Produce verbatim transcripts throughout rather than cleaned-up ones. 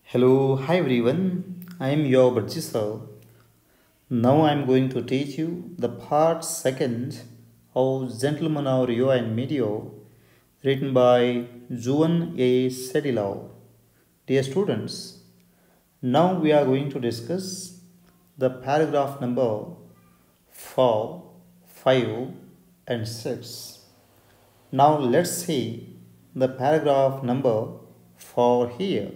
Hello, hi everyone. I am your Burjisal. Now I am going to teach you the part second of Gentleman of Rio and Medio, written by Juan A. Sedilao. Dear students, now we are going to discuss the paragraph number four, five, and six. Now let's see the paragraph number four here.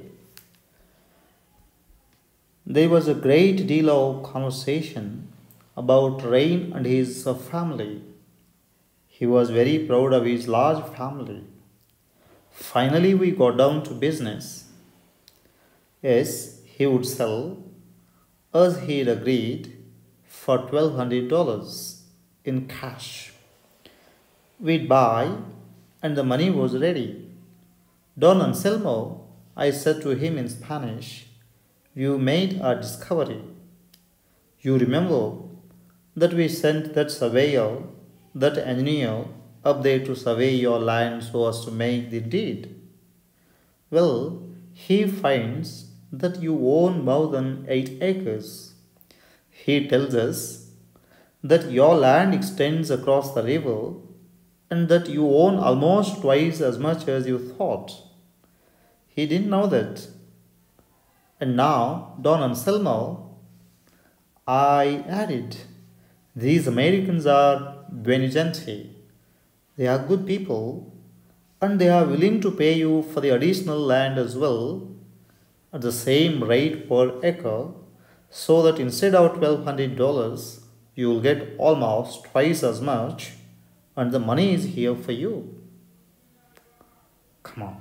There was a great deal of conversation about Rain and his family. He was very proud of his large family. Finally, we got down to business. Yes, he would sell, as he had agreed, for twelve hundred dollars in cash. We'd buy, and the money was ready. Don Anselmo, I said to him in Spanish, you made a discovery. You remember that we sent that surveyor, that engineer, up there to survey your land so as to make the deed. Well, he finds that you own more than eight acres. He tells us that your land extends across the river and that you own almost twice as much as you thought. He didn't know that. And now, Don Anselmo, I added, these Americans are buonagenti. They are good people and they are willing to pay you for the additional land as well at the same rate per acre, so that instead of twelve hundred dollars you will get almost twice as much and the money is here for you. Come on.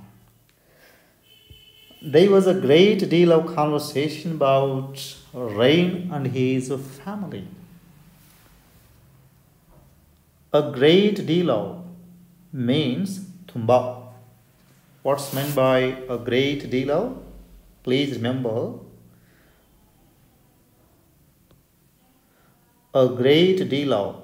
There was a great deal of conversation about Rain and his family. A great deal of means tumba. What's meant by a great deal of? Please remember, a great deal of.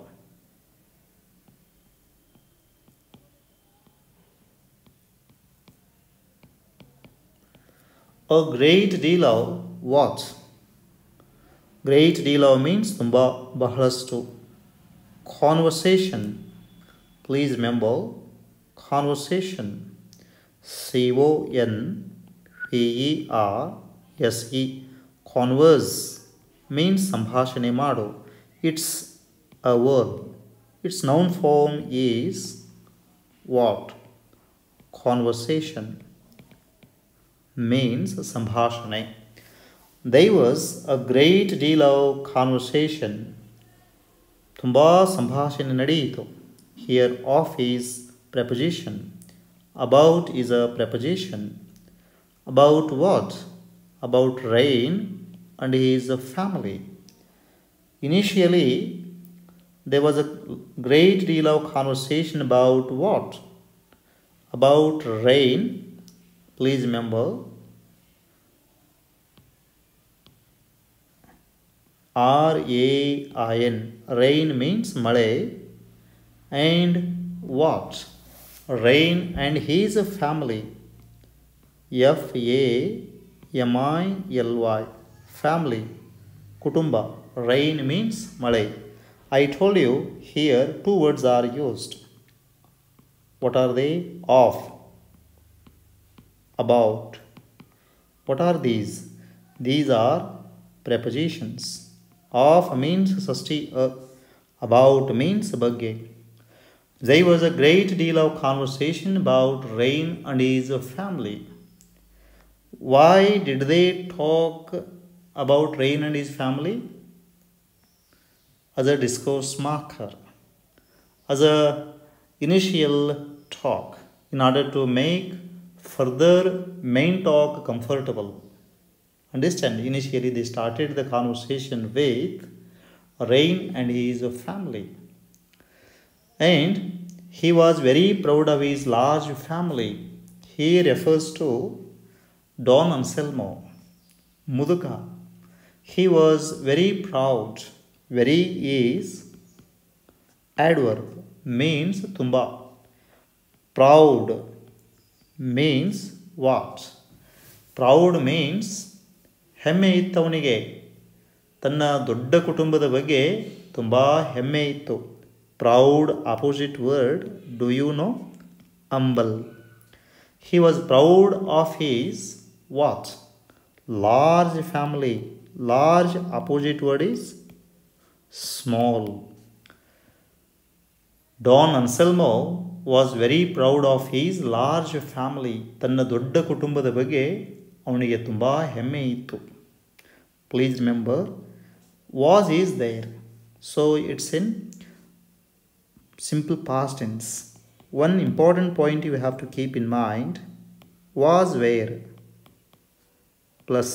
A great deal of what? Great deal of means tumba bahalastu. Conversation. Please remember, conversation. C O N V E R S E. Converse means sambhashane madu. It's a verb. Its noun form is what? Conversation means sambhashane. There was a great deal of conversation. Tumba sambhashane nadiyito. Here of is preposition. About is a preposition. About what? About Rain and his family. Initially, there was a great deal of conversation about what? About Rain. Please remember, R A I N. Rain means male. And what? Rain and his family. F A M I L Y. Family. Kutumba. Rain means male. I told you here two words are used. What are they? Of. About. What are these? These are prepositions. Of means sasti. Uh, about means bagge. There was a great deal of conversation about Rain and his family. Why did they talk about Rain and his family? As a discourse marker, as a initial talk, in order to make further main talk comfortable. Understand? Initially they started the conversation with Rain and his family. And he was very proud of his large family. He refers to Don Anselmo, Muduka. He was very proud. Very is adverb, means tumba. Proud means what? Proud means ಹೆಮ್ಮೆ ಇತ್ತು ಅವನಿಗೆ, ತನ್ನ ದೊಡ್ಡ ಕುಟುಂಬದ ಬಗ್ಗೆ ತುಂಬ ಹೆಮ್ಮೆ ಇತ್ತು. Proud opposite word do you know? Humble. He was proud of his what? Large family. Large opposite word is small. Don Anselmo was very proud of his large family. ತನ್ನ ದೊಡ್ಡ ಕುಟುಂಬದ ಬಗ್ಗೆ ಅವನಿಗೆ ತುಂಬ ಹೆಮ್ಮೆ ಇತ್ತು. Please remember, was is there, so it's in simple past tense. One important point you have to keep in mind, was where plus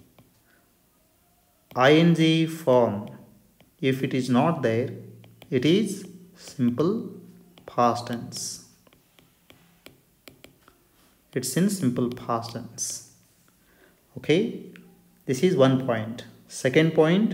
ing form. If it is not there, it is simple past tense. It's in simple past tense. Okay, this is one point. Second point,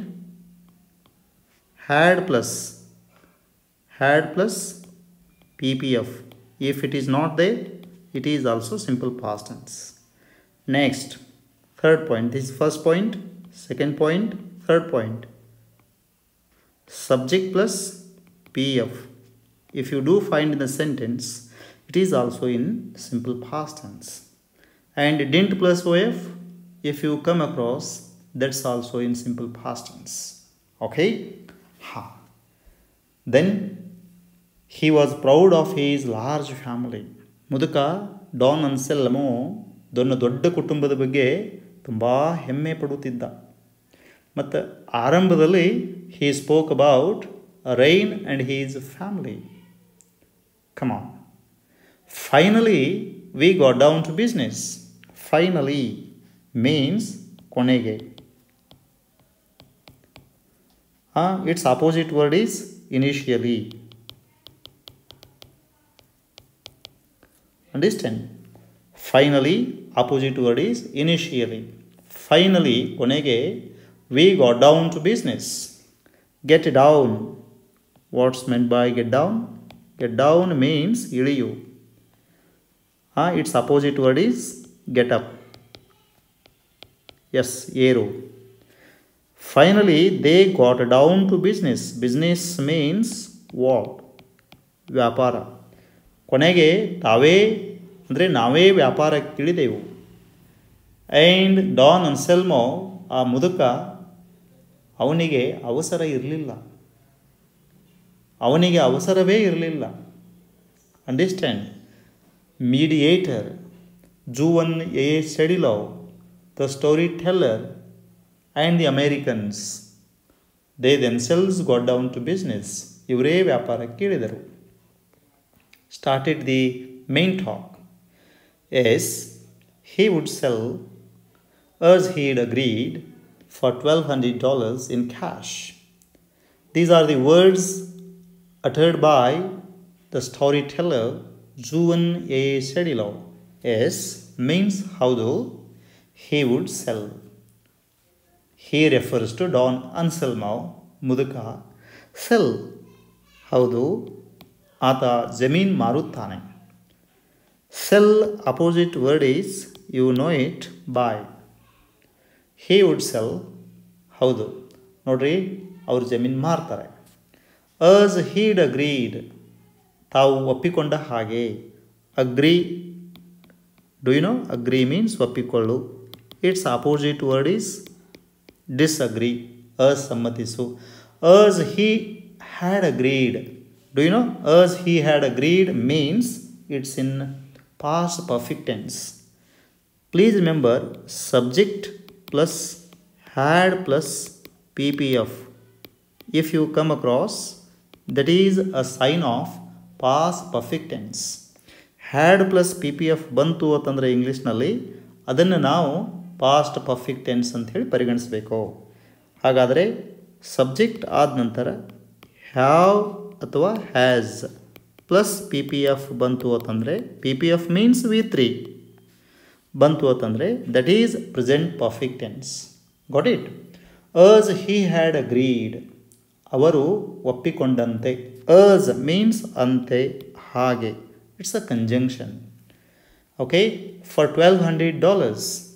had plus had plus P P F. If it is not there, it is also simple past tense. Next, third point. This is first point, second point, third point. Subject plus P F. If you do find in the sentence, it is also in simple past tense. And didn't plus O F, if you come across, that's also in simple past tense. Okay? Ha. Then he was proud of his large family. ಮುದುಕ Don Anselmo ದೊನ್ನ ದೊಡ್ಡ ಕುಟುಂಬದ ಬಗ್ಗೆ ತುಂಬ ಹೆಮ್ಮೆ ಪಡುತ್ತಿದ್ದ. ಮತ್ತು ಆರಂಭದಲ್ಲಿ he spoke about Rain and his family. Come on. Finally, we got down to business. Finally means ಕೊನೆಗೆ. Uh, its opposite word is initially. Understand? Finally, opposite word is initially. Finally, konege, we got down to business. Get down. What's meant by get down? Get down means iliyu. Uh, its opposite word is get up. Yes, eru. Finally, they got down to business. Business means what? ವ್ಯಾಪಾರ. ಕೊನೆಗೆ ತಾವೇ ಅಂದರೆ ನಾವೇ ವ್ಯಾಪಾರಕ್ಕೆ ಇಳಿದೆವು. And Don Anselmo, ಆ ಮುದುಕ, ಅವನಿಗೆ ಅವಸರ ಇರಲಿಲ್ಲ. ಅವನಿಗೆ ಅವಸರವೇ ಇರಲಿಲ್ಲ. Understand? Mediator, Juan A Sedillo, the story teller and the Americans, they themselves got down to business. ಇವರೇ ವ್ಯಾಪಾರಕ್ಕೆ ಇಳಿದರು. Started the main talk. Yes, he would sell as he had agreed for twelve hundred dollars in cash. These are the words uttered by the storyteller Juan A. Cedillo. Yes means howdo, he would sell. He refers to Don Anselmo, ಮುದುಕ. Sell, ಹೌದು, ಆತ ಜಮೀನ್ ಮಾರುತ್ತಾನೆ. Sell opposite word is, you know it, boy. He would sell, ಹೌದು, ನೋಡ್ರಿ, ಅವ್ರು ಜಮೀನು ಮಾರ್ತಾರೆ. ಅಸ್ ಹೀಡ್ ಅಗ್ರೀಡ್, ತಾವು ಒಪ್ಪಿಕೊಂಡ ಹಾಗೆ. Agree, do you know? Agree means ಒಪ್ಪಿಕೊಳ್ಳು. It's opposite word is disagree, ಅಸಮ್ಮತಿಸು. as he had agreed, do you know? as he had agreed means it's in past perfect tense. Please remember, subject plus had plus P P F, if you come across, that is a sign of past perfect tense. had plus P P F ಬಂತು ಅಂತಂದರೆ ಇಂಗ್ಲೀಷ್ನಲ್ಲಿ, ಅದನ್ನು ನಾವು past perfect tense ಅಂತ ಹೇಳಿ ಪರಿಗಣಿಸಬೇಕು. ಹಾಗಾದರೆ subject ಆದ ನಂತರ ಹ್ಯಾವ್ ಅಥವಾ has plus P P F ಬಂತು ಅಂತಂದರೆ, P P F means V three ಬಂತು ಅಂತಂದರೆ that is present perfect tense. Got it? As he had agreed, ಅವರು ಒಪ್ಪಿಕೊಂಡಂತೆ. ಅಸ್ ಮೀನ್ಸ್ ಅಂತೆ, ಹಾಗೆ. It's a conjunction. Okay, for twelve hundred dollars,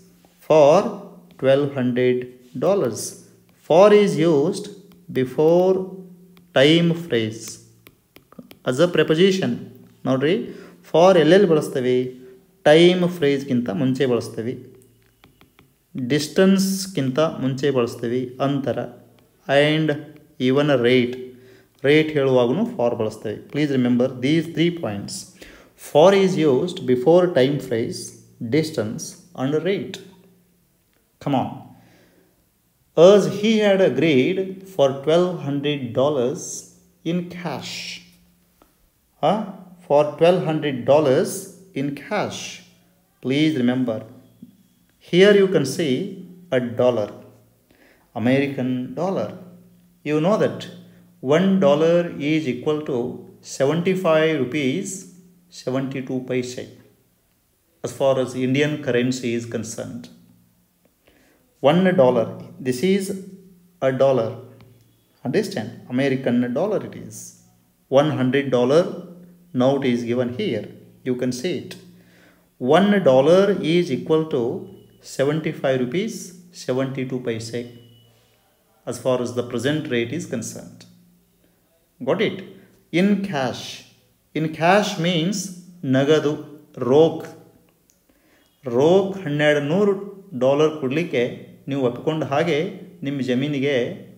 for twelve hundred dollars. For is used before time phrase as a preposition. ನೋಡ್ರಿ, for ಎಲ್ಲೆಲ್ಲಿ ಬಳಸ್ತೇವೆ? Time ಫ್ರೇಸ್ಗಿಂತ ಮುಂಚೆ ಬಳಸ್ತೀವಿ, ಡಿಸ್ಟನ್ಸ್ಗಿಂತ ಮುಂಚೆ ಬಳಸ್ತೀವಿ, ಅಂತರ, ಆ್ಯಂಡ್ ಈವನ್ ರೇಟ್ ರೇಟ್ ಹೇಳುವಾಗೂ ಫಾರ್ ಬಳಸ್ತೇವೆ. Please remember these three points. For is used before time phrase, distance and rate. Come on. As he had agreed for twelve hundred dollars in cash. Huh? For twelve hundred dollars in cash. Please remember, here you can see a dollar, American dollar. You know that one dollar is equal to seventy-five rupees seventy-two paise as far as Indian currency is concerned. One dollar, this is a dollar, understand? American dollar it is. One hundred dollar note is given here, you can see it. One dollar is equal to seventy-five rupees seventy-two paise as far as the present rate is concerned. Got it? In cash. In cash means nagadu, ರೋಕ್. ರೋಕ್ ಹನ್ನೆರಡು ನೂರು dollar ಕೊಡಲಿಕ್ಕೆ ನೀವು ಒಪ್ಪಿಕೊಂಡ ಹಾಗೆ ನಿಮ್ಮ ಜಮೀನಿಗೆ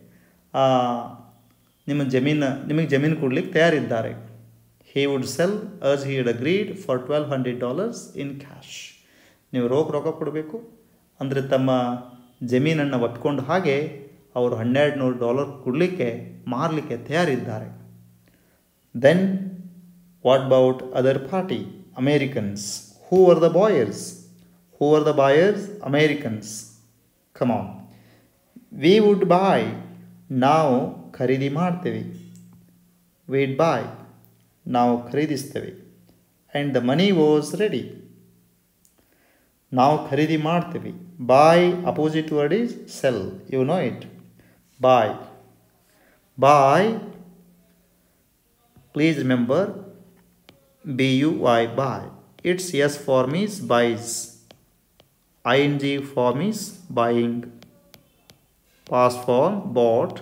ನಿಮ್ಮ ಜಮೀನು ನಿಮಗೆ ಜಮೀನು ಕೊಡಲಿಕ್ಕೆ ತಯಾರಿದ್ದಾರೆ. he would sell as he had agreed for twelve hundred dollars in cash. ನೀವು ರೋಕ್ ರೊಕ್ಕ ಕೊಡಬೇಕು ಅಂದರೆ ತಮ್ಮ ಜಮೀನನ್ನು ಒಪ್ಪಿಕೊಂಡ ಹಾಗೆ ಅವರು ಹನ್ನೆರಡು ನೂರು ಡಾಲರ್ ಕೊಡಲಿಕ್ಕೆ ಮಾರಲಿಕ್ಕೆ ತಯಾರಿದ್ದಾರೆ. Then what about other party? Americans. Who are the buyers? Who are the buyers? Americans. Come on. We would buy, ನಾವು ಖರೀದಿ ಮಾಡ್ತೇವೆ. ವಿಡ್ ಬಾಯ್, ನಾವು ಖರೀದಿಸ್ತೇವೆ. And the money was ready, ನಾವು ಖರೀದಿ ಮಾಡ್ತೀವಿ. Buy opposite word is sell, you know it. Buy, buy, please remember B U Y, buy. It's S form is buys, I N G form is buying, past form bought,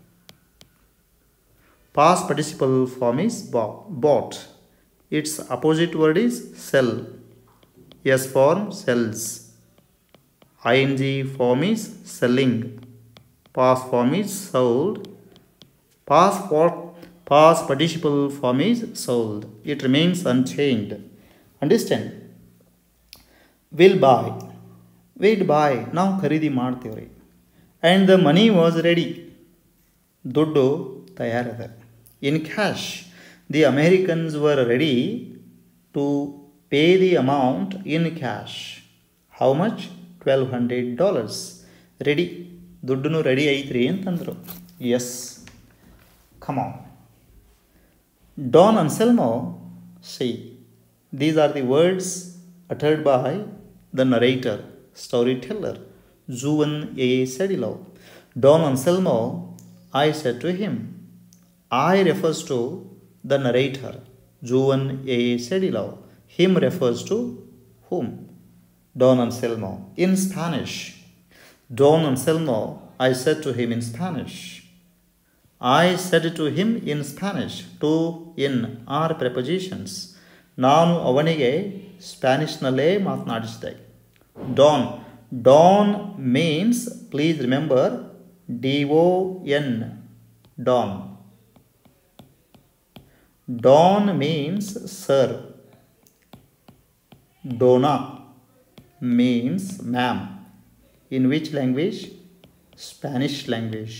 past participle form is bought. Its opposite word is sell, s form sells, ing form is selling, past form is sold, past past participle form is sold. It remains unchanged. Understand? Will buy, we'd buy, ನಾವು ಖರೀದಿ ಮಾಡ್ತೀವ್ರಿ. And the money was ready, ದುಡ್ಡು ತಯಾರದ. In cash, the Americans were ready to pay the amount in cash. How much? Twelve hundred dollars. Ready, ದುಡ್ಡು ready ಐತ್ರಿ ಅಂತಂದರು. Yes, come on. Don Anselmo, see, these are the words uttered by the narrator, storyteller, Juan A. Sedillo. Don Anselmo, I said to him. I refers to the narrator, Juan A. Sedillo. Him refers to whom? Don Anselmo. In Spanish, Don Anselmo, I said to him in Spanish. I said to him in Spanish. To, in are prepositions. ನಾನು ಅವನಿಗೆ ಸ್ಪ್ಯಾನಿಷ್ನಲ್ಲೇ ಮಾತನಾಡಿಸಿದೆ. Don, Don means, please remember, D O N, Don. Don means sir. Donna means ma'am. In which language? Spanish language.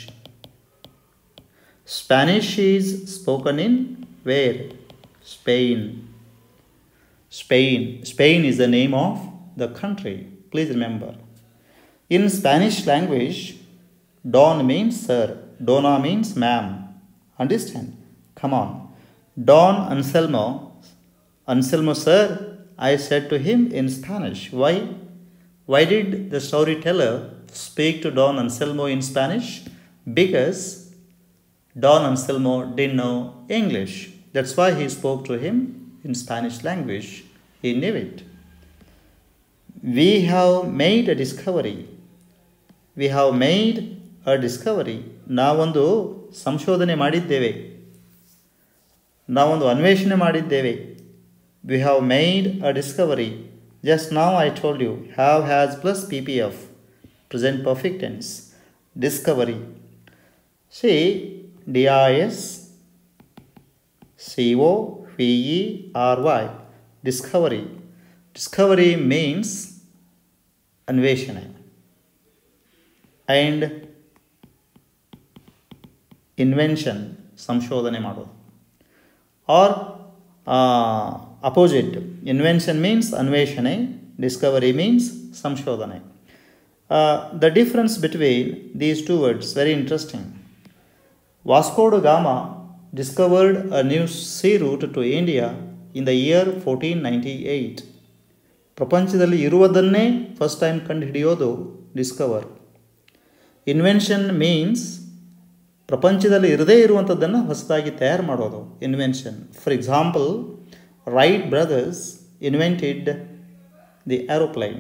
Spanish is spoken in where? Spain. Spain. Spain is the name of the country. Please remember. In Spanish language, Don means sir, Donna means ma'am. Understand? Come on. Don Anselmo, Anselmo sir, I said to him in Spanish. Why? Why did the storyteller speak to Don Anselmo in Spanish? Because Don Anselmo didn't know English. That's why he spoke to him in Spanish language. He knew it. We have made a discovery. We have made a discovery. ನಾವೊಂದು ಸಂಶೋಧನೆ ಮಾಡಿದ್ದೇವೆ. ನಾವೊಂದು ಅನ್ವೇಷಣೆ ಮಾಡಿದ್ದೇವೆ. We have made a discovery. Just now I told you, have has plus P P F, present perfect tense. Discovery. See, D I S C O V E R Y. Discovery. Discovery means ಅನ್ವೇಷಣೆ. And invention, ಸಂಶೋಧನೆ ಮಾಡೋದು. Or uh, opposite. Invention means ಅನ್ವೇಷಣೆ. Discovery means ಸಂಶೋಧನೆ. Uh, the difference between these two words, very interesting. Vasco da Gama discovered a new sea route to India in the year fourteen ninety-eight. ಪ್ರಪಂಚದಲ್ಲಿ ಇರುವುದನ್ನೇ first time ಕಂಡು ಹಿಡಿಯೋದು Discover. Invention means ಪ್ರಪಂಚದಲ್ಲಿ ಇರದೇ ಇರುವಂಥದ್ದನ್ನು ಹೊಸದಾಗಿ ತಯಾರು ಮಾಡೋದು invention. For example, Wright brothers invented the aeroplane.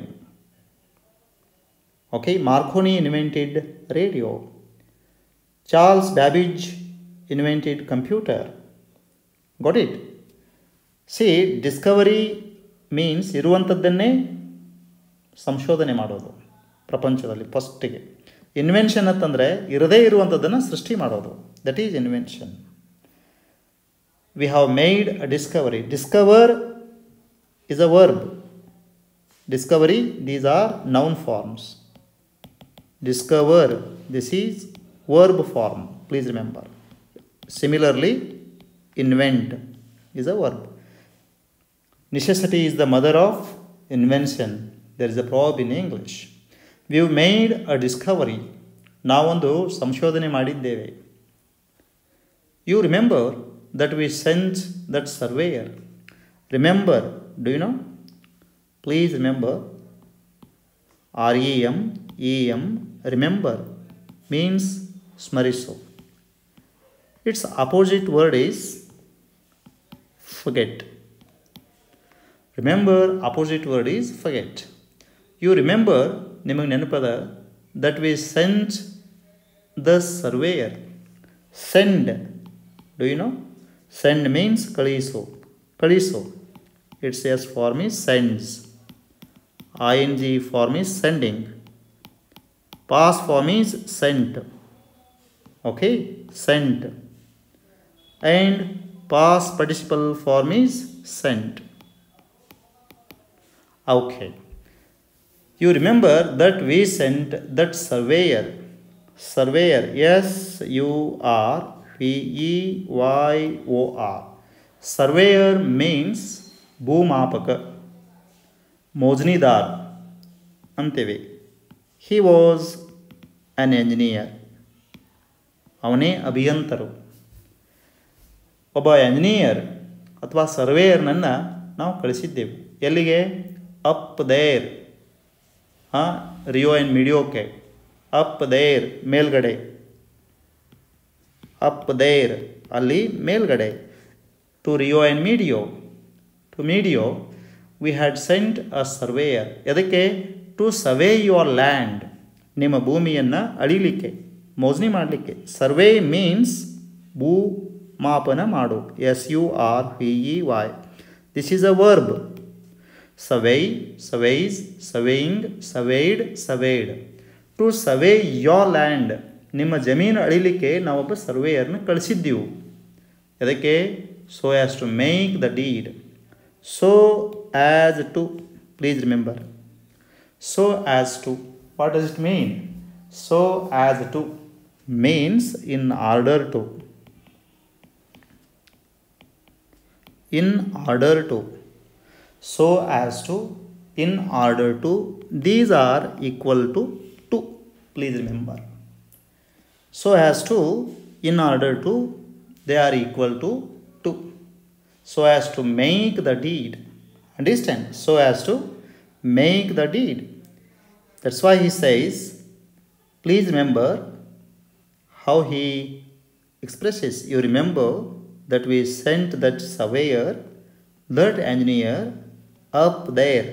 Okay, Marconi invented radio. Charles Babbage invented computer. Got it? See, discovery means ಇರುವಂಥದ್ದನ್ನೇ ಸಂಶೋಧನೆ ಮಾಡೋದು ಪ್ರಪಂಚದಲ್ಲಿ ಫಸ್ಟಿಗೆ. ಇನ್ವೆನ್ಷನ್ ಅಂತಂದರೆ ಇರದೇ ಇರುವಂಥದ್ದನ್ನು ಸೃಷ್ಟಿ ಮಾಡೋದು. That is invention. We have made a discovery. Discover is a verb. Discovery, these are noun forms. Discover, this is verb form. Please remember. Similarly, invent is a verb. Necessity is the mother of invention. There is a proverb in English. We have made a discovery. ನಾವೊಂದು ಸಂಶೋಧನೆ ಮಾಡಿದ್ದೇವೆ. You remember that we sent that surveyor. Remember, do you know? Please remember. R E M E M, remember, means smariso. Its opposite word is forget. Remember, opposite word is forget. You remember, ನಿಮಗೆ ನೆನಪದ, that we sent the surveyor. Send, do you know? Send means ಕಳಿಸು. ಕಳಿಸು. Its S form is sends. ing form is sending. Past form is sent. Okay, sent. And past participle form is sent. Okay. You remember that we sent that surveyor. Surveyor, S U R V E Y O R. Surveyor means ಭೂಮಾಪಕ, ಮೋಜ್ನಿದಾರ್ ಅಂತೇವೆ. He was an engineer. ಅವನೇ ಅಭಿಯಂತರು. ಒಬ್ಬ engineer ಅಥವಾ ಸರ್ವೇಯರ್ನನ್ನು ನಾವು ಕಳಿಸಿದ್ದೆವು. ಎಲ್ಲಿಗೆ? Up there. ಹಾಂ, ರಿಯೋ ಆ್ಯಂಡ್ ಮಿಡಿಯೋಕೆ. ಅಪ್ ದೇರ್, ಮೇಲ್ಗಡೆ. ಅಪ್ ದೇರ್, ಅಲ್ಲಿ ಮೇಲ್ಗಡೆ. To Rio and Medio. To Medio, we had sent a surveyor. ಎದಕ್ಕೆ? To survey your land. ನಿಮ್ಮ ಭೂಮಿಯನ್ನು ಅಳಿಲಿಕ್ಕೆ, ಮೋಜನಿ ಮಾಡಲಿಕ್ಕೆ. ಸರ್ವೇ ಮೀನ್ಸ್ ಭೂ ಮಾಪನ ಮಾಡು. S U R V E Y. This is a verb. Survey, surveys, surveying, surveyed, surveyed. To survey your land. ನಿಮ್ಮ ಜಮೀನು ಅಳಿಲಿಕ್ಕೆ ನಾವೊಬ್ಬ ಸರ್ವೇಯರ್ನ ಕಳಿಸಿದ್ದೆವು. ಎದಕ್ಕೆ? So as to make the deed. So as to, please remember, so as to, what does it mean? So as to means in order to. In order to. So as to, in order to, these are equal to to. Please remember. So as to, in order to, they are equal to to. So as to make the deed. Understand? So as to make the deed. That's why he says, please remember how he expresses. You remember that we sent that surveyor, that engineer up there.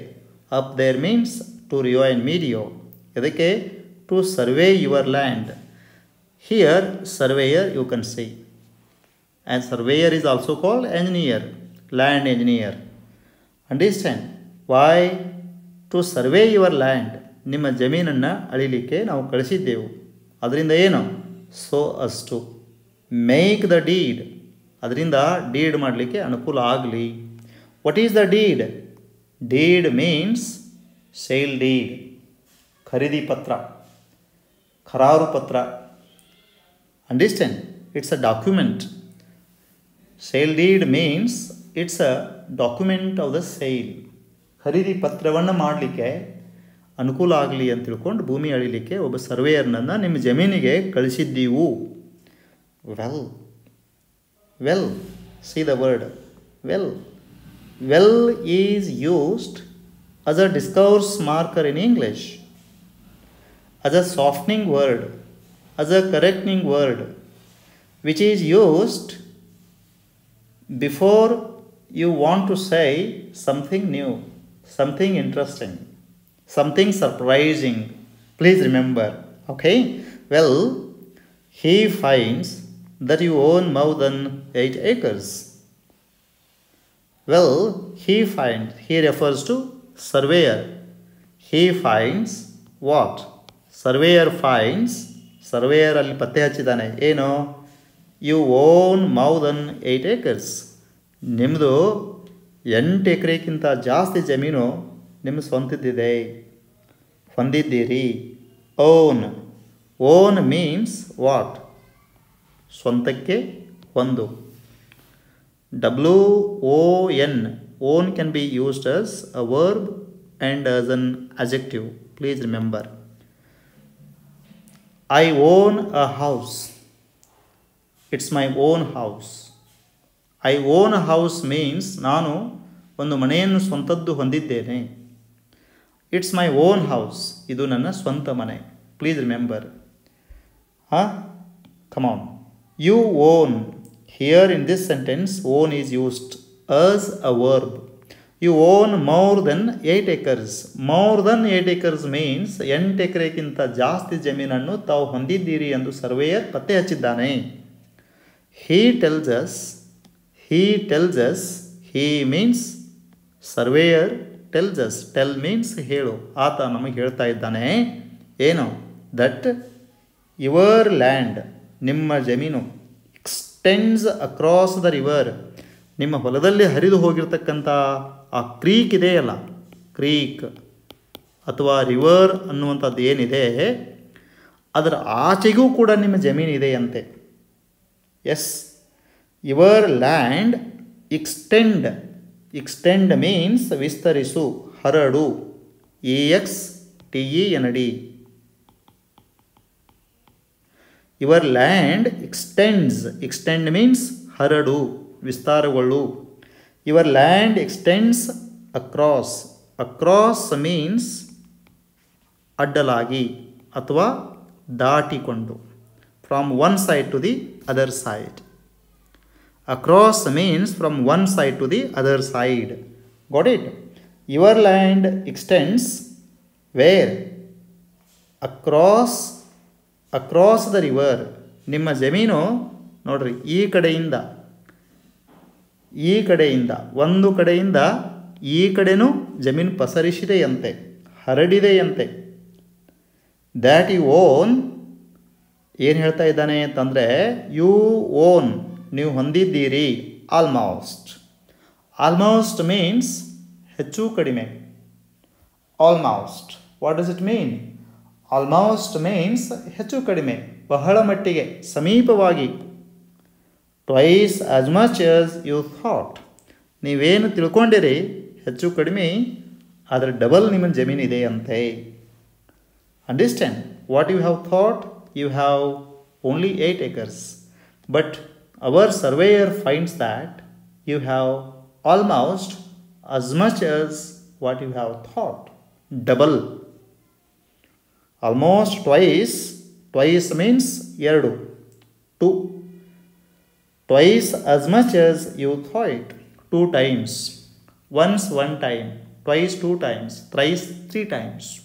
up there means to rejoin medio. ಅದಕ್ಕೆ to survey your land. Here surveyor you can say. And surveyor is also called engineer, land engineer. Understand? Why? To survey your land. ನಿಮ್ಮ ಜಮೀನನ್ನು ಅಳಿಲಿಕ್ಕೆ ನಾವು ಕಳಿಸಿದ್ದೆವು. ಅದರಿಂದ ಏನು? So as to make the deed. ಅದರಿಂದ deed ಮಾಡಲಿಕ್ಕೆ ಅನುಕೂಲ ಆಗಲಿ. What is the deed? Deed means sale deed. ಖರೀದಿ ಪತ್ರ, ಕರಾರು ಪತ್ರ. Understand? It's a document. Sale deed means it's a document of the sale. ಖರೀದಿ ಪತ್ರವನ್ನು ಮಾಡಲಿಕ್ಕೆ ಅನುಕೂಲ ಆಗಲಿ ಅಂತ ತಿಳ್ಕೊಂಡು ಭೂಮಿ ಅಳಿಲಿಕ್ಕೆ ಒಬ್ಬ ಸರ್ವೇಯರ್ನನ್ನು ನಿಮ್ಮ ಜಮೀನಿಗೆ ಕಳಿಸಿದ್ದೀವು. Well well see the word well. Well is used as a discourse marker in English, as a softening word, as a correcting word, which is used before you want to say something new, something interesting, something surprising. Please remember, okay? Well, he finds that you own more than eight acres. Well, he finds, he refers to surveyor. He finds what? Surveyor finds, surveyor ಅಲ್ಲಿ ಪತ್ತೆ ಹಚ್ಚಿದ್ದಾನೆ. ಏನು? You own more than eight acres. ನಿಮ್ಮದು ಎಂಟು ಎಕರೆಗಿಂತ ಜಾಸ್ತಿ ಜಮೀನು ನಿಮ್ಮ ಸ್ವಂತದ್ದಿದೆ, ಹೊಂದಿದ್ದೀರಿ. ಓನ್. Own means what? ಸ್ವಂತಕ್ಕೆ ಒಂದು. W O N. Own can be used as a verb and as an adjective. Please remember. I own a house. It's my own house. I own a house means ನಾನು ಒಂದು ಮನೆಯನ್ನು ಸ್ವಂತದ್ದು ಹೊಂದಿದ್ದೇನೆ. It's my own house. ಇದು ನನ್ನ ಸ್ವಂತ ಮನೆ. Please remember. Huh? Come on. You own. Here in this sentence, own is used as a verb. You own more than eight acres. More than eight acres means ಎಂಟು ಎಕರೆಗಿಂತ ಜಾಸ್ತಿ ಜಮೀನನ್ನು ತಾವು ಹೊಂದಿದ್ದೀರಿ ಎಂದು ಸರ್ವೇಯರ್ ಪತ್ತೆ ಹಚ್ಚಿದ್ದಾನೆ. He tells us, he tells us, he means surveyor tells us. Tell means ಹೇಳು. ಆತ ನಮಗೆ ಹೇಳ್ತಾ ಇದ್ದಾನೆ ಏನು? That your land, ನಿಮ್ಮ ಜಮೀನು, extends across the river. ನಿಮ್ಮ ಹೊಲದಲ್ಲಿ ಹರಿದು ಹೋಗಿರ್ತಕ್ಕಂಥ ಆ ಕ್ರೀಕ್ ಇದೆಯಲ್ಲ, ಕ್ರೀಕ್ ಅಥವಾ ರಿವರ್ ಅನ್ನುವಂಥದ್ದು ಏನಿದೆ, ಅದರ ಆಚೆಗೂ ಕೂಡ ನಿಮ್ಮ ಜಮೀನಿದೆಯಂತೆ. Yes, your land extend. Extend means ವಿಸ್ತರಿಸು, ಹರಡು. E X T E N D. Your land extends. Extend means ಹರಡು, ವಿಸ್ತಾರಗೊಳ್ಳು. Your land extends across. Across means ಅಡ್ಡಲಾಗಿ ಅಥವಾ ದಾಟಿಕೊಂಡು. From one side to the other side. Across means from one side to the other side. Got it? Your land extends where? Across. Across the river. ನಿಮ್ಮ ಜಮೀನು ನೋಡ್ರಿ, ಈ ಕಡೆಯಿಂದ ಈ ಕಡೆಯಿಂದ ಒಂದು ಕಡೆಯಿಂದ ಈ ಕಡೆನೂ ಜಮೀನು ಪಸರಿಸಿದೆಯಂತೆ, ಹರಡಿದೆಯಂತೆ. That you own. ಏನು ಹೇಳ್ತಾ ಇದ್ದಾನೆ ಅಂತಂದರೆ, ಯು ಓನ್, ನೀವು ಹೊಂದಿದ್ದೀರಿ. ಆಲ್ಮೋಸ್ಟ್. ಆಲ್ಮೋಸ್ಟ್ ಮೀನ್ಸ್ ಹೆಚ್ಚು ಕಡಿಮೆ. Almost. What does it mean? Almost means ಹೆಚ್ಚು ಕಡಿಮೆ, ಬಹಳ ಮಟ್ಟಿಗೆ, ಸಮೀಪವಾಗಿ. Twice as much as you thought. ನೀವೇನು ತಿಳ್ಕೊಂಡಿರಿ ಹೆಚ್ಚು ಕಡಿಮೆ ಅದರ ಡಬಲ್ ನಿಮ್ಮ ಜಮೀನಿದೆ ಅಂತೆ. Understand? What you have thought? You have only eight acres. But our surveyor finds that you have almost as much as what you have thought. Double. Almost twice. Twice means ಎರಡು, two. Twice as much as you thought. Two times. Once one time. twice two times, thrice three times.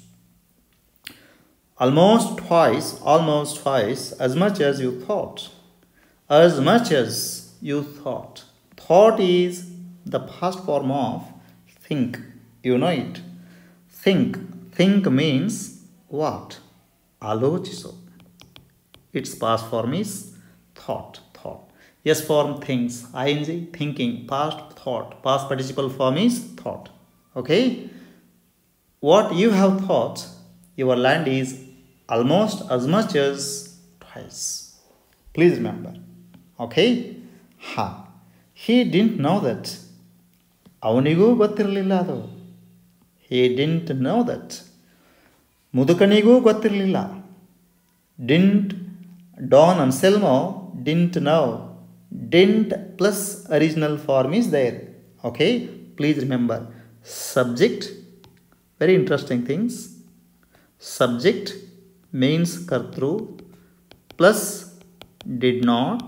Almost twice, almost twice, as much as you thought. As much as you thought. Thought is the past form of think. You know it. Think. Think means what? Alochiso. Its past form is thought. Thought. Yes form things. Ing thinking. Past thought. Past participle form is thought. Okay. What you have thought, your land is almost as much as twice. Please remember. Okay? Ha. He didn't know that. ಅವನಿಗೂ ಗೊತ್ತಿರಲಿಲ್ಲ ಅದು. He didn't know that. ಮುದುಕನಿಗೂ ಗೊತ್ತಿರಲಿಲ್ಲ. Didn't. Don Anselmo didn't know. Didn't plus original form is there. Okay? Please remember. Subject. Very interesting things. Subject means kartru plus did not,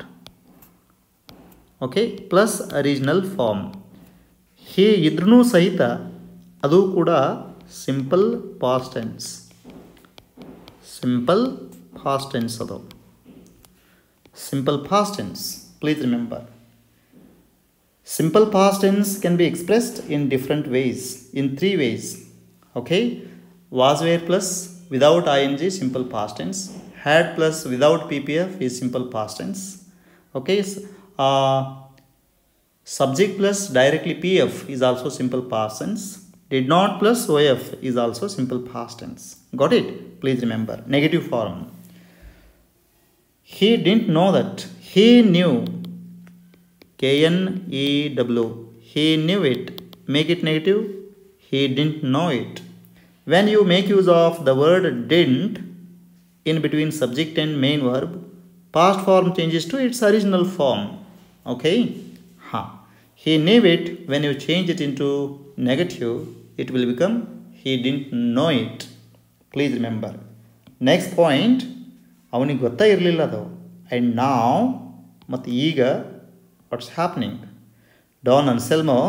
okay, plus original form. He idrunu sahita adu kuda simple past tense. Simple past tense adu. Simple past tense. Please remember. Simple past tense can be expressed in different ways, in three ways. Okay? Was were plus without ing, simple past tense. Had plus without ppf is simple past tense. Okay, uh, subject plus directly pf is also simple past tense. Did not plus of is also simple past tense. Got it? Please remember. Negative form. He didn't know that. He knew. K N E W. He knew it. Make it negative. He didn't know it. When you make use of the word didn't in between subject and main verb, past form changes to its original form. Okay? Ha. He knew it. When you change it into negative, it will become he didn't know it. Please remember. Next point. ಅವನಿಗೆ ಗೊತ್ತಾ ಇರಲಿಲ್ಲ ಅದು. And now, ಮತ್ತು ಈಗ, what's happening? Don Anselmo,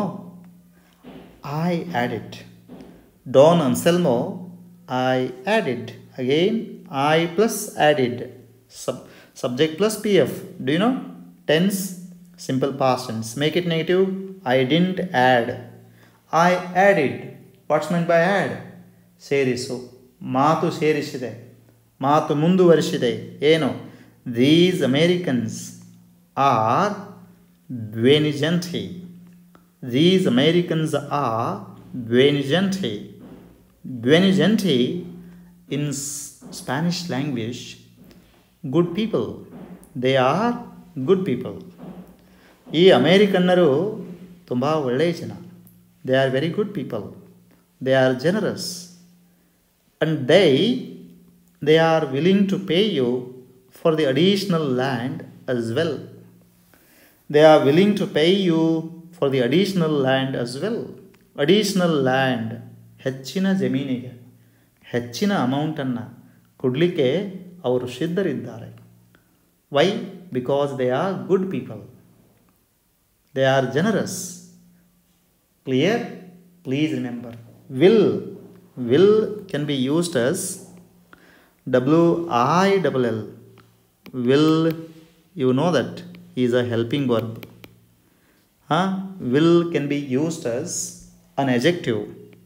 I added. Don Anselmo, I added. Again, I plus added. Sub, subject plus pf. Do you know? Tense, simple past tense. Make it negative. I didn't add. I added. What's meant by add? Serisu. Maatu seriside. Maatu munduvariside. Eno. These Americans are buoni gente. These Americans are buoni gente. Buoni gente in Spanish language, good people. They are good people. ಈ ಅಮೇರಿಕನ್ನರು ತುಂಬ ಒಳ್ಳೆಯ ಜನ. They are very good people. They are generous. And they, they are willing to pay you for the additional land as well. They are willing to pay you for the additional land as well. Additional land. ಹೆಚ್ಚಿನ ಜಮೀನಿಗೆ ಹೆಚ್ಚಿನ ಅಮೌಂಟನ್ನು ಕೊಡಲಿಕ್ಕೆ ಅವರು ಸಿದ್ಧರಿದ್ದಾರೆ. Why? Because they are good people. They are generous. Clear? Please remember. Will. Will can be used as W I L L. Will, you know that is a helping verb. Huh? Will can be used as an adjective.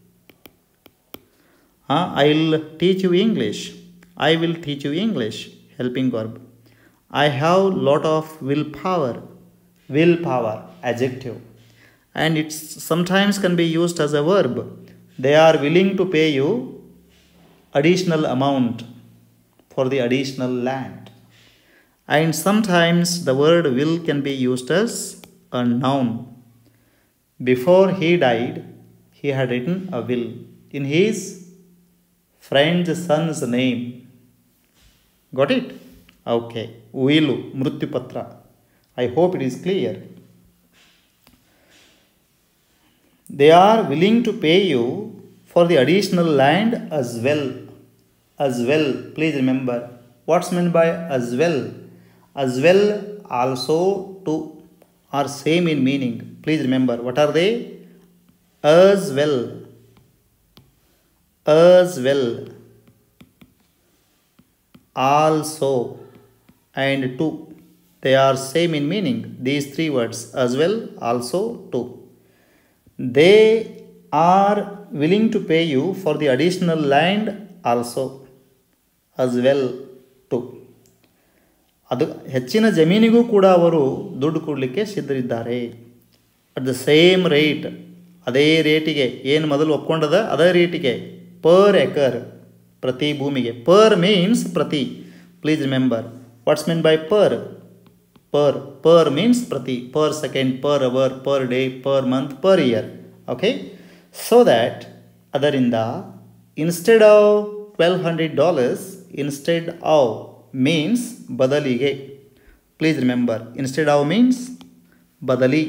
Huh? I'll teach you English. I will teach you English. Helping verb. I have lot of willpower. Willpower, adjective. And it sometimes can be used as a verb. They are willing to pay you additional amount for the additional land. And sometimes the word will can be used as a noun. Before he died, he had written a will in his friend's son's name. Got it? Okay. Willu, Mrutyupatra. I hope it is clear. They are willing to pay you for the additional land as well. As well. Please remember. What's meant by as well? As well also to are same in meaning. Please remember. What are they? As well. as well, also, and to. They are same in meaning. These three words, as well, also, to. They are willing to pay you for the additional land also, as well, to. ಅದು ಹೆಚ್ಚಿನ ಜಮೀನಿಗೂ ಕೂಡ ಅವರು ದುಡ್ಡು ಕೊಡಲಿಕ್ಕೆ ಸಿದ್ಧರಿದ್ದಾರೆ. At the same rate, ಅದೇ ರೇಟಿಗೆ ಏನು ಮೊದಲು ಒಪ್ಕೊಂಡದ ಅದೇ ರೇಟಿಗೆ ಪರ್ ಎಕರ್, ಪ್ರತಿ ಭೂಮಿಗೆ. ಪರ್ ಮೀನ್ಸ್ ಪ್ರತಿ. Please remember what's mean by per. Per per means ಪ್ರತಿ. Per second, per hour, per day, per month, per year. Okay, so that ಅದರಿಂದ instead of twelve hundred dollars, instead of means ಬದಲಿಗೆ. Please remember, instead of means ಬದಲಿ.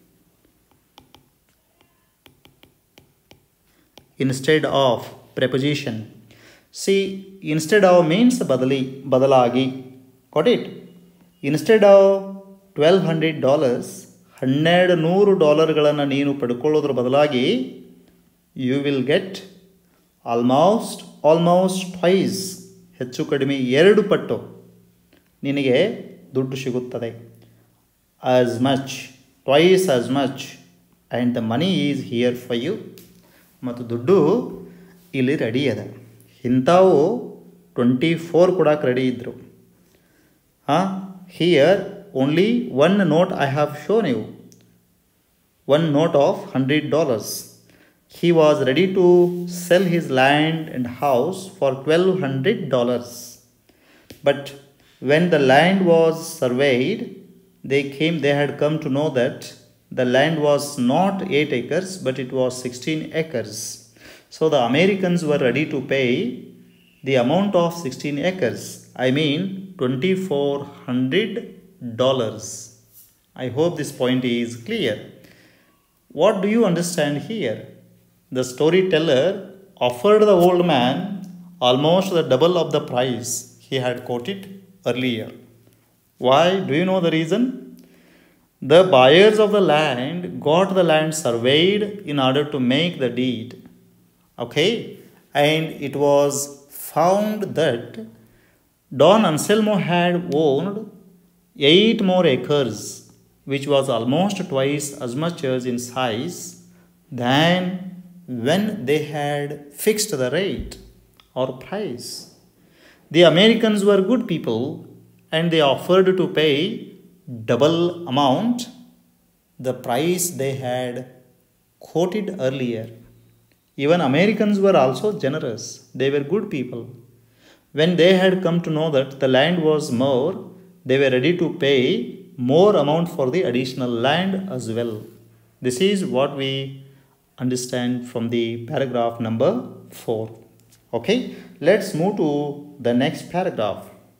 Instead of preposition. See, instead of means badali, badalagi. Got it? Instead of twelve hundred dollars, ಹನ್ನೆರಡು ನೂರು ಡಾಲರ್ಗಳನ್ನು ನೀನು ಪಡ್ಕೊಳ್ಳೋದ್ರ ಬದಲಾಗಿ you will get almost almost twice, ಹೆಚ್ಚು ಕಡಿಮೆ ಎರಡು ಪಟ್ಟು ನಿನಗೆ ದುಡ್ಡು ಸಿಗುತ್ತದೆ. As much, twice as much, and the money is here for you. ಮತ್ತು ದುಡ್ಡು ಇಲ್ಲಿ ರೆಡಿ ಅದ. ಇಂಥವು ಟ್ವೆಂಟಿ ಫೋರ್ ಕೊಡಕ್ಕೆ ರೆಡಿ ಇದ್ದರು. ಹಾಂ, here only one note I have shown you, one note of hundred dollars. He was ready to sell his land and house for twelve hundred dollars. But when the land was surveyed, they came they had come to know that the land was not eight acres but it was sixteen acres. So the Americans were ready to pay the amount of sixteen acres, I mean twenty-four hundred dollars. I hope this point is clear. What do you understand here? The storyteller offered the old man almost the double of the price he had quoted earlier. Why? Do you know the reason? The buyers of the land got the land surveyed in order to make the deed. Okay? And it was found that Don Anselmo had owned eight more acres, which was almost twice as much as in size than when they had fixed the rate or price. The Americans were good people and they offered to pay double amount the price they had quoted earlier. Even Americans were also generous. They were good people. When they had come to know that the land was more, they were ready to pay more amount for the additional land as well. This is what we understand from the paragraph number four. Okay, let's move to the next paragraph.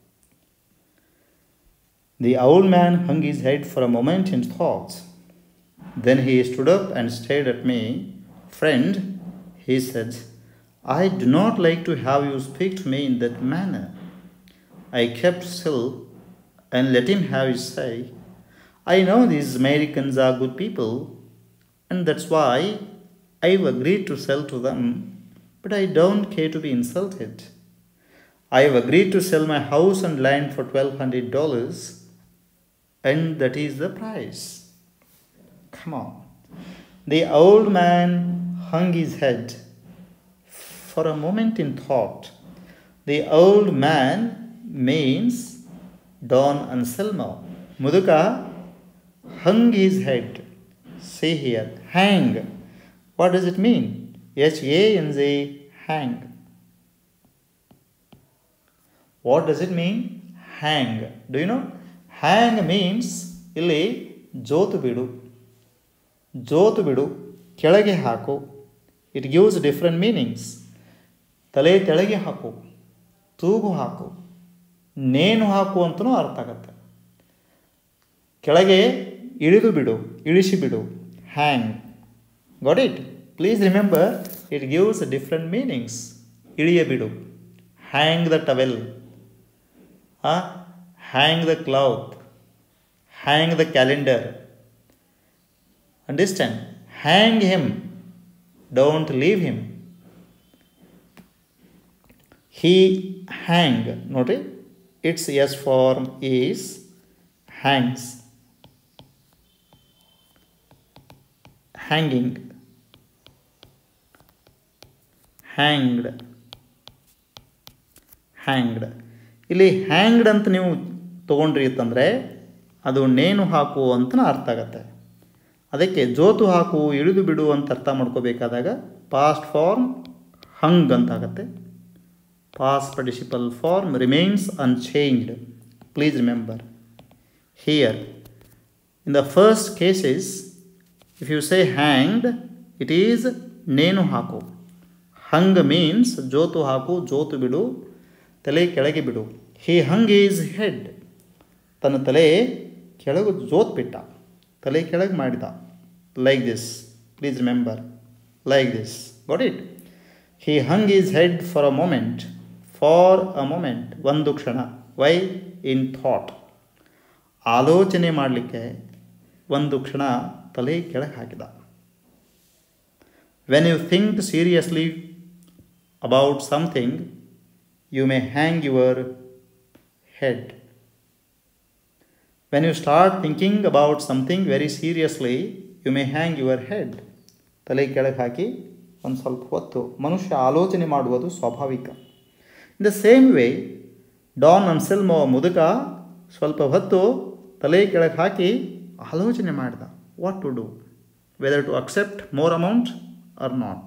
The old man hung his head for a moment in thought. Then he stood up and stared at me. Friend, he said, I do not like to have you speak to me in that manner. I kept still and let him have his say. I know these Americans are good people, and that's why I've agreed to sell to them, but I don't care to be insulted. I've agreed to sell my house and land for twelve hundred dollars. And that is the price. Come on. The old man hung his head for a moment in thought. The old man means Don Anselmo. Muduka hung his head. See here, hang. What does it mean? H A N G, hang. What does it mean? Hang. Do you know? Hang means ಇಲ್ಲಿ ಜೋತು ಬಿಡು, ಜೋತು ಬಿಡು, ಕೆಳಗೆ ಹಾಕು. It gives different meanings. ತಲೆ ತೆಳಗೆ ಹಾಕು, ತೂಗು ಹಾಕು, ನೇಣು ಹಾಕು ಅಂತಲೂ ಅರ್ಥ ಆಗತ್ತೆ. ಕೆಳಗೆ ಇಳಿದು ಬಿಡು, ಇಳಿಸಿ ಬಿಡು, hang. Got it? Please remember, it gives different meanings. ಇಳಿಯ ಬಿಡು, hang the towel, hang the cloth, hang the calendar. Understand? Hang him, don't leave him. He hang. Note its S form is hangs. Hanging. Hanged. Hanged. ಇಲ್ಲಿ hanged ಅಂತ ನೀವು ತೊಗೊಂಡ್ರಿ ಅಂತಂದರೆ ಅದು ನೇಣು ಹಾಕು ಅಂತ ಅರ್ಥ ಆಗತ್ತೆ. ಅದಕ್ಕೆ ಜೋತು ಹಾಕು, ಇಳಿದು ಬಿಡು ಅಂತ ಅರ್ಥ ಮಾಡ್ಕೋಬೇಕಾದಾಗ ಪಾಸ್ಟ್ ಫಾರ್ಮ್ ಹಂಗ್ ಅಂತ ಆಗುತ್ತೆ. Past participle form remains unchanged. Please remember here in the first cases if you say hanged it is ನೇಣು ಹಾಕು. ಹಂಗ್ ಮೀನ್ಸ್ ಜೋತು ಹಾಕು, ಜೋತು ಬಿಡು, ತಲೆ ಕೆಳಗೆ ಬಿಡು. He hung his head. ತನ್ನ ತಲೆ ಕೆಳಗೆ ಜೋತ್ ಬಿಟ್ಟ, ತಲೆ ಕೆಳಗೆ ಮಾಡಿದ. Like this. Please remember like this. Got it? He hung his head for a moment. For a moment ಒಂದು ಕ್ಷಣ. ವೈ? In thought. ಆಲೋಚನೆ ಮಾಡಲಿಕ್ಕೆ ಒಂದು ಕ್ಷಣ ತಲೆ ಕೆಳಗೆ ಹಾಕಿದ. When you think seriously about something you may hang your head. When you start thinking about something very seriously, you may hang your head. ತಲೆ ಕೆಳಗೆ ಹಾಕಿ ಒಂದು ಸ್ವಲ್ಪ ಹೊತ್ತು ಮನುಷ್ಯ ಆಲೋಚನೆ ಮಾಡುವುದು ಸ್ವಾಭಾವಿಕ. In the same way Don Anselmo ಮುದುಕ ಸ್ವಲ್ಪ ಹೊತ್ತು ತಲೆ ಕೆಳಗೆ ಹಾಕಿ ಆಲೋಚನೆ ಮಾಡಿದ. What to do, whether to accept more amount or not.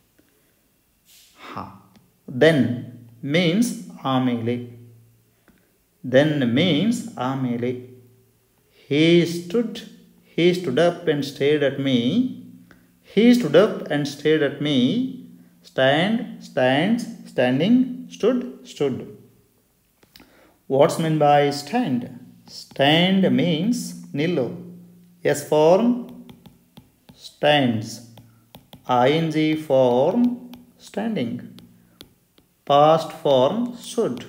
ಹಾಂ. ದೆನ್ means ಆಮೇಲೆ. then means ಆಮೇಲೆ. he stood he stood up and stared at me. he stood up and stared at me. stand stands standing. stood stood. What's meant by stand? Stand means ನಿಲ್ಲು. S form stands. ing form standing. Past form stood.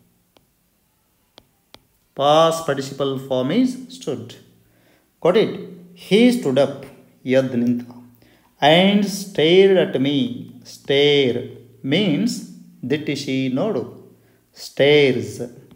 Past participle form is stood. Got it? He stood up. Yad ninta. And stared at me. Stare means dittishi nodu. Stares.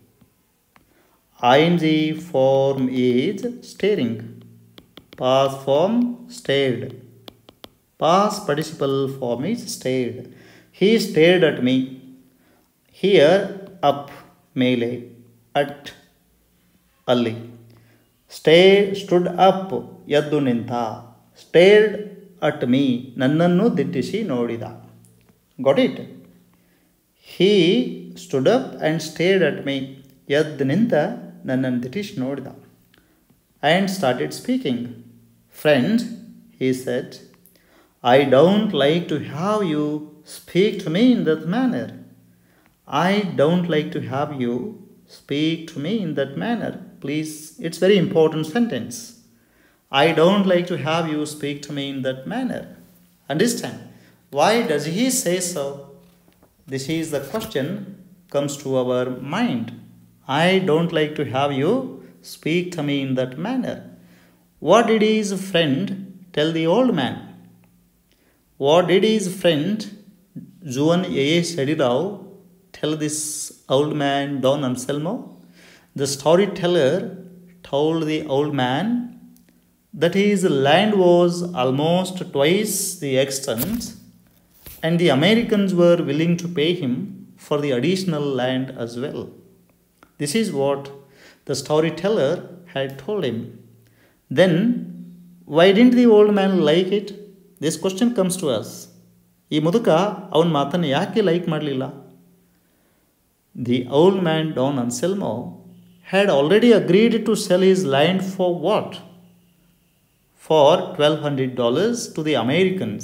ing form is staring. Past form stared. Past participle form is stared. He stared at me. Here up ಮೇಲೆ, at ಅಲ್ಲಿ. stay stood up ಎದ್ದು ನಿಂತ. stared at me ನನ್ನನ್ನು ದಿಟ್ಟಿಸಿ ನೋಡಿದ. got it? he stood up and stared at me ಎದ್ದು ನಿಂತ ನನ್ನನ್ನು ದಿಟ್ಟಿಸಿ ನೋಡಿದ. and started speaking. friend, he said, I don't like to have you speak to me in that manner. I don't like to have you speak to me in that manner. Please, it's very important sentence. I don't like to have you speak to me in that manner. Understand? Why does he say so? This is the question comes to our mind. I don't like to have you speak to me in that manner. What did his friend tell the old man? What did his friend Juan A. Shedidao tell this old man Don Anselmo? The storyteller told the old man that his land was almost twice the extent and the Americans were willing to pay him for the additional land as well. This is what the storyteller had told him. Then, why didn't the old man like it? This question comes to us. ಈ ಮುದುಕ ಅವನ ಮಾತನ್ನು ಯಾಕೆ like ಮಾಡಲಿಲ್ಲ? The old man Don Anselmo had already agreed to sell his land for what? For twelve hundred dollars to the Americans.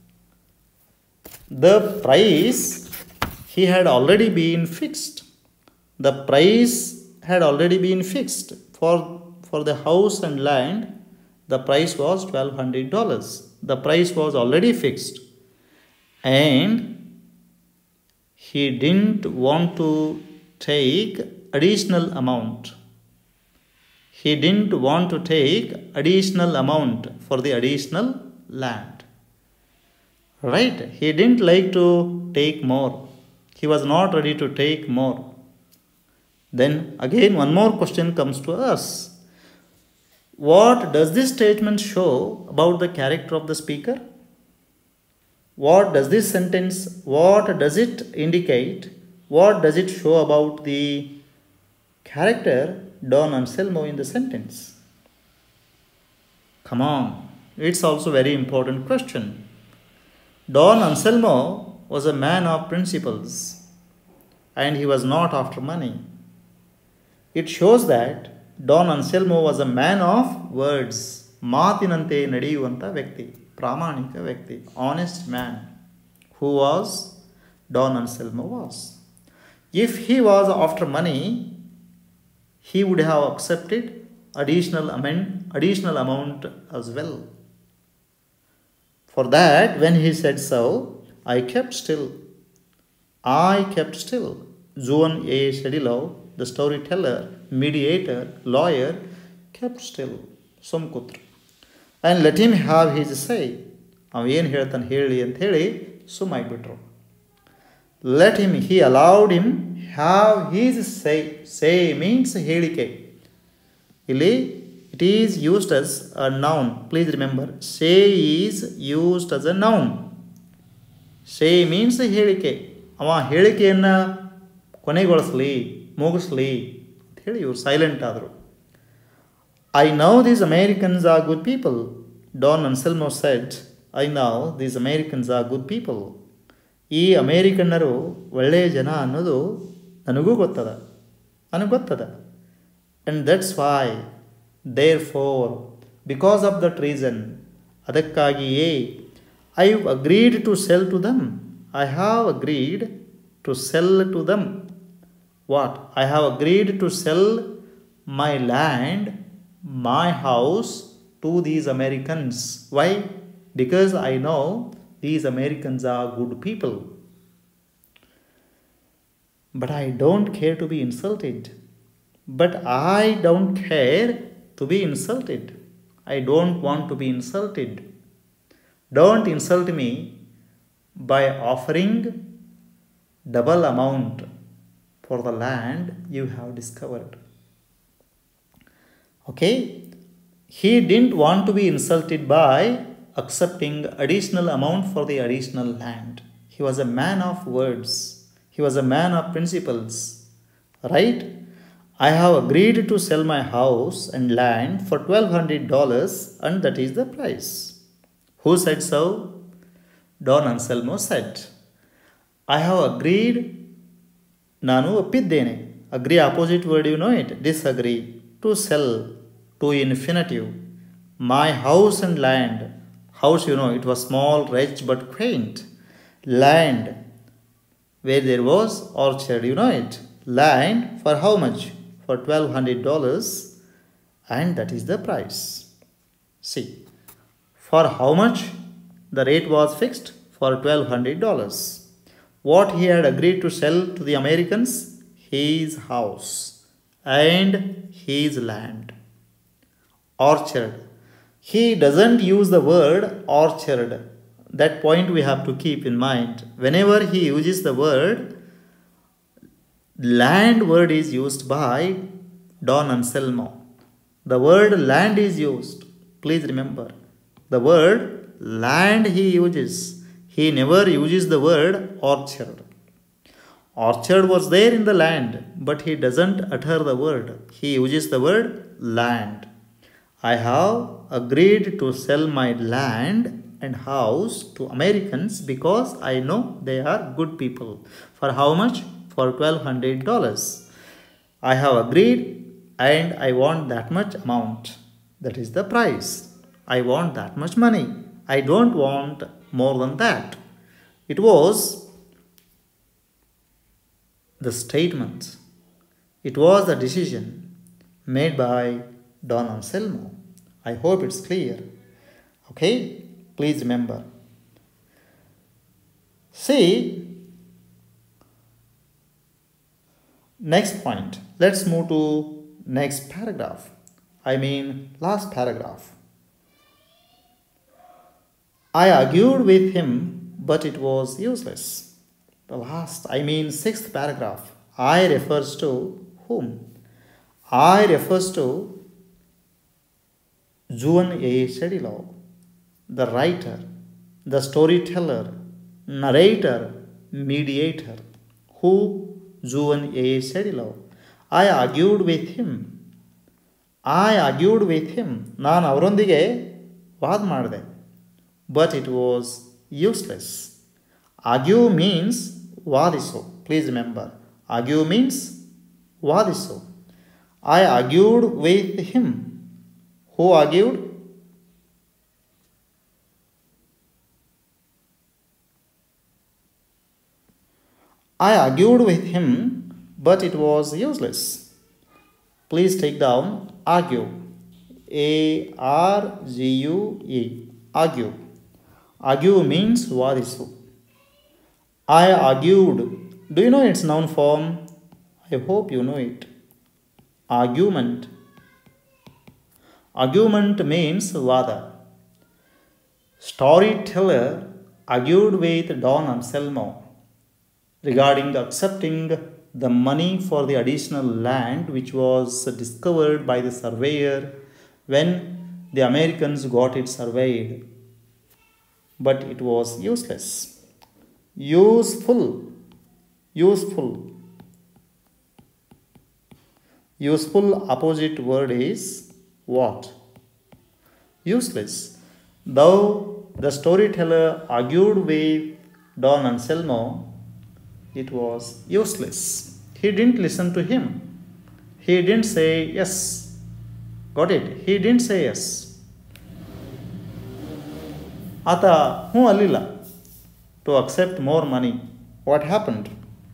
The price he had already been fixed. The price had already been fixed for, for the house and land. The price was twelve hundred dollars. The price was already fixed. And he didn't want to take additional amount. He didn't want to take additional amount for the additional land. Right? He didn't like to take more. He was not ready to take more. Then again, one more question comes to us. What does this statement show about the character of the speaker? What does this sentence, what does it indicate? What does it show about the character Don Anselmo in the sentence? Come on, it's also a very important question. Don Anselmo was a man of principles and he was not after money. It shows that Don Anselmo was a man of words. ಮಾತಿನಂತೆ ನಡೆಯುವಂಥ ವ್ಯಕ್ತಿ, ಪ್ರಾಮಾಣಿಕ ವ್ಯಕ್ತಿ, honest man. Who was Don Anselmo was. If he was after money, he would have accepted additional amount, additional amount as well. For that, when he said so, I kept still. I kept still. Juan A. Shedillo, the storyteller, mediator, lawyer, kept still. Sumkutra. And let him have his say. ಅವ ಏನು ಹೇಳ್ತಾನೆ ಹೇಳಿ ಅಂತ ಹೇಳಿ ಸುಮ್ಮಾಗ್ಬಿಟ್ರು. Let him, he allowed him have his say. Say means ಹೇಳಿಕೆ. ಇಲ್ಲಿ it is used as a noun. Please remember, say is used as a noun. Say means ಹೇಳಿಕೆ. ಅವ ಹೇಳಿಕೆಯನ್ನು ಕೊನೆಗೊಳಿಸಲಿ, ಮುಗಿಸ್ಲಿ ಅಂತ ಹೇಳಿ ಇವರು ಸೈಲೆಂಟ್ ಆದರು. I know these Americans are good people. Don Anselmo said, I know these Americans are good people. ಈ ಅಮೇರಿಕನ್ನರು ಒಳ್ಳೆಯ ಜನ ಅನ್ನೋದು ನನಗೂ ಗೊತ್ತದ, ನನಗೆ ಗೊತ್ತದ. And that's why, therefore, because of that reason, ಅದಕ್ಕಾಗಿಯೇ I've agreed to sell to them. I have agreed to sell to them. What? I have agreed to sell my land, my house to these Americans. Why? Because I know these Americans are good people. But I don't care to be insulted. But I don't care to be insulted. I don't want to be insulted. Don't insult me by offering double amount for the land you have discovered. Okay? He didn't want to be insulted by accepting additional amount for the additional land. He was a man of words. He was a man of principles. Right? I have agreed to sell my house and land for twelve hundred dollars and that is the price. Who said so? Don Anselmo said. I have agreed. ನಾನು ಒಪ್ಪಿದ್ದೇನೆ. Agree opposite word, you know it. Disagree. To sell. To infinitive. My house and land. House, you know, it was small, rich but quaint. Land, where there was orchard, you know it. Land for how much? For twelve hundred dollars, and that is the price. See, for how much the rate was fixed? For twelve hundred dollars. What he had agreed to sell to the Americans? His house and his land. Orchard. He doesn't use the word orchard. That point we have to keep in mind. Whenever he uses the word, land word is used by Don Anselmo. The word land is used. Please remember. The word land he uses. He never uses the word orchard. Orchard was there in the land, but he doesn't utter the word. He uses the word land. I have agreed to sell my land and house to Americans because I know they are good people. For how much? For twelve hundred dollars. I have agreed and I want that much amount. That is the price. I want that much money. I don't want more than that. It was the statement. It was the decision made by Don Anselmo. I hope it's clear. Okay? Please remember. See, next point. Let's move to next paragraph. I mean, last paragraph. I argued with him, but it was useless. The last, I mean sixth paragraph. I refers to whom? I refers to Juan A. Shedilov, the writer, the storyteller, narrator, mediator. Who? Juan A. Shedilov. I argued with him. I argued with him. ನಾನು ಅವರೊಂದಿಗೆ ವಾದ ಮಾಡಿದೆ. But it was useless. Argue means ವಾದಿಸು. Please remember. Argue means ವಾದಿಸು. I argued with him. Who argued? I argued with him, but it was useless. Please take down argue. A R G U E. Argue. Argue means wadisu. I argued. Do you know its noun form? I hope you know it. Argument. Argument means vada. Storyteller argued with Don Anselmo regarding accepting the money for the additional land which was discovered by the surveyor when the Americans got it surveyed. But it was useless. Useful. Useful. Useful opposite word is what? Useless. Though the storyteller argued with Don Anselmo, it was useless. He didn't listen to him. He didn't say yes. Got it? He didn't say yes. ಆತ ಹ್ಞೂ ಅಲ್ಲಿಲ್ಲ to accept more money. What happened?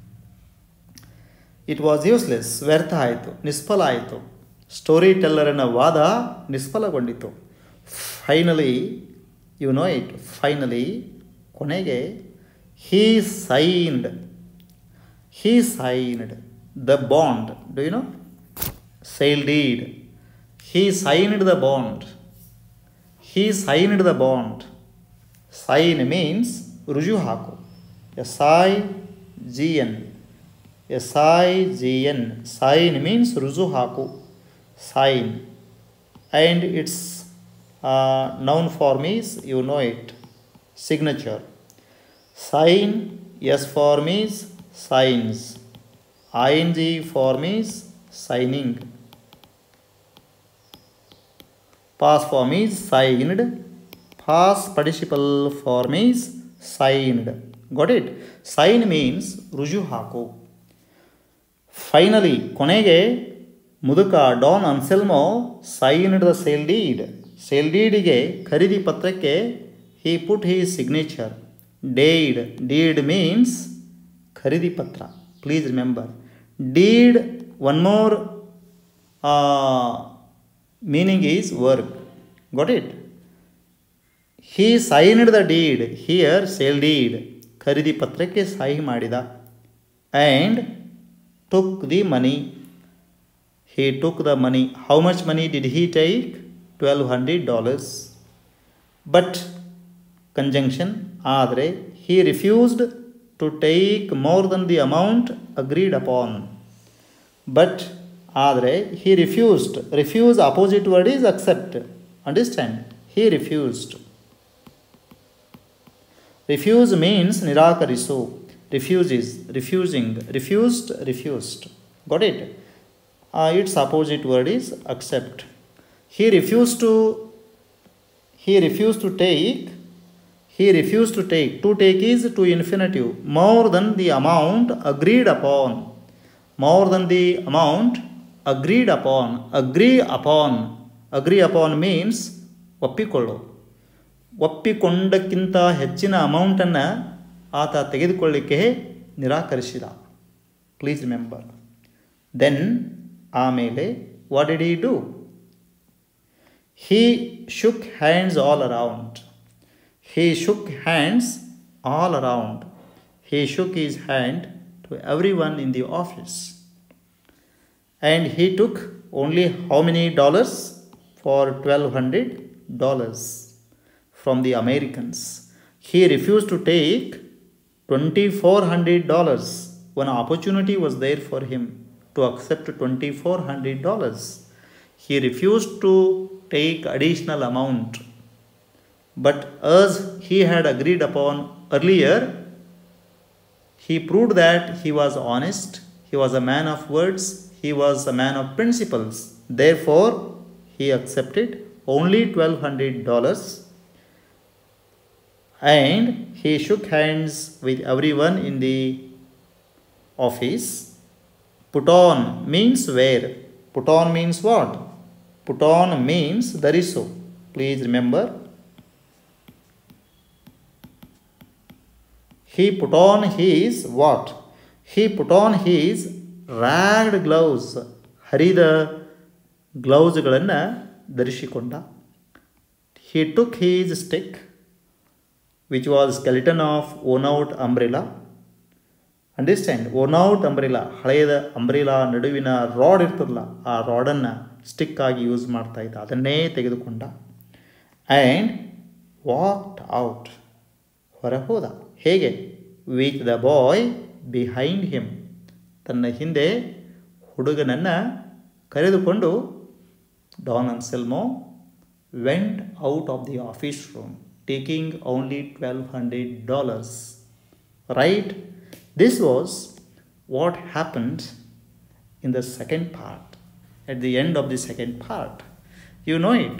It was useless. ವ್ಯರ್ಥ ಆಯಿತು, ನಿಷ್ಫಲ ಆಯಿತು. Story ಟೆಲ್ಲರನ ವಾದ ನಿಷ್ಫಲಗೊಂಡಿತು. Finally, you know it, finally ಕೊನೆಗೆ he signed he signed the bond. Do you know? Sale deed. He signed the bond. He signed the bond. Sign means ರುಜು ಹಾಕು. S I G N. S I G N. Sign means ರುಜು ಹಾಕು. Sign. And its uh, noun form is, you know it, signature. Sign, S form is signs. Ing form is signing. Past form is signed. Past participle form is signed. Got it? Sign means ರುಜು ಹಾಕು. Finally, ಕೊನೆಗೆ ಮುದುಕ Don ಅನ್ಸೆಲ್ಮೋ signed the sale deed. Sale ಡೀಡಿಗೆ ಖರೀದಿ ಪತ್ರಕ್ಕೆ he put his signature. Deed. Deed means ಖರೀದಿ ಪತ್ರ. Please remember. Deed, one more uh, meaning is work. Got it? He signed the deed. Here, sale deed. ಖರೀದಿ ಪತ್ರಕ್ಕೆ ಸಹಿ ಮಾಡಿದ. And took the money. He took the money. How much money did he take? twelve hundred dollars. But, conjunction, ಆದರೆ he refused to take more than the amount agreed upon. But, ಆದರೆ he refused. Refuse, opposite word is accept. Understand? He refused. Refuse means ನಿರಾಕರಿಸು. Refuse is refusing. Refused, refused. Got it? Uh, its opposite word is accept. He refused to he refused to take he refused to take to take is to infinitive, more than the amount agreed upon. More than the amount agreed upon. Agree upon. Agree upon means ಒಪ್ಪಿಕೊಳ್ಳು. ಒಪ್ಪಿಕೊಂಡಕ್ಕಿಂತ ಹೆಚ್ಚಿನ ಅಮೌಂಟನ್ನು ಆತ ತೆಗೆದುಕೊಳ್ಳಿಕ್ಕೆ ನಿರಾಕರಿಸಿದ. Please remember. Then ಆಮೇಲೆ what did he do? He shook hands all around. He shook hands all around. He shook his hand to everyone in the office. And he took only how many dollars? For twelve hundred dollars from the Americans. He refused to take twenty-four hundred dollars. One opportunity was there for him to accept twenty-four hundred dollars. He refused to take additional amount. But as he had agreed upon earlier, he proved that he was honest, he was a man of words, he was a man of principles. Therefore, he accepted only twelve hundred dollars. And he shook hands with everyone in the office. Put on means wear. Put on means what? Put on means dhariso. Please remember. He put on his what? He put on his ragged gloves. ಹರಿದ ಗ್ಲೌಸ್ಗಳನ್ನು ಧರಿಸಿಕೊಂಡ. He took his stick, which was skeleton of worn out umbrella. Understand? Worn out umbrella, ಹಳೆಯದ umbrella ನಡುವಿನ rod ಇರ್ತದಲ್ಲ, ಆ ರಾಡನ್ನು stick ಆಗಿ use ಮಾಡ್ತಾ ಇದ್ದ, ಅದನ್ನೇ ತೆಗೆದುಕೊಂಡ. ಆ್ಯಂಡ್ ವಾಕ್ಡ್ ಔಟ್, ಹೊರ ಹೋದ. ಹೇಗೆ? With the boy behind him, ತನ್ನ ಹಿಂದೆ ಹುಡುಗನನ್ನು ಕರೆದುಕೊಂಡು Don Anselmo went out of the office room, taking only twelve hundred dollars. Right? This was what happened in the second part, at the end of the second part. You know it.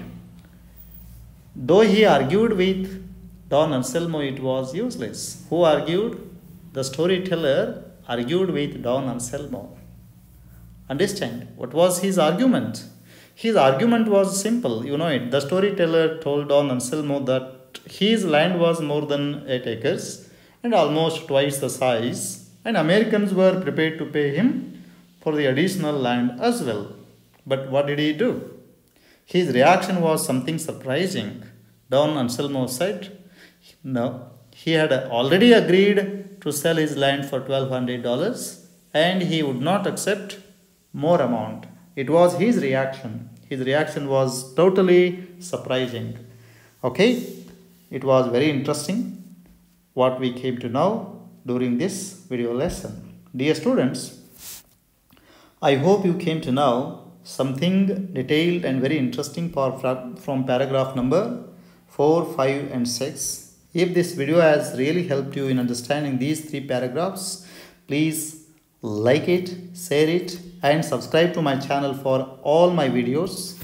Though he argued with Don Anselmo, it was useless. Who argued? The storyteller argued with Don Anselmo. Understand? What was his argument? His argument was simple. You know it. The storyteller told Don Anselmo that his land was more than eight acres and almost twice the size, and Americans were prepared to pay him for the additional land as well. But what did he do? His reaction was something surprising. Don Anselmo said, no, he had already agreed to sell his land for twelve hundred dollars and he would not accept more amount. It was his reaction. His reaction was totally surprising. Okay? It was very interesting what we came to know during this video lesson. Dear students, I hope you came to know something detailed and very interesting from paragraph number four, five and six. If this video has really helped you in understanding these three paragraphs, please like it, share it and subscribe to my channel for all my videos.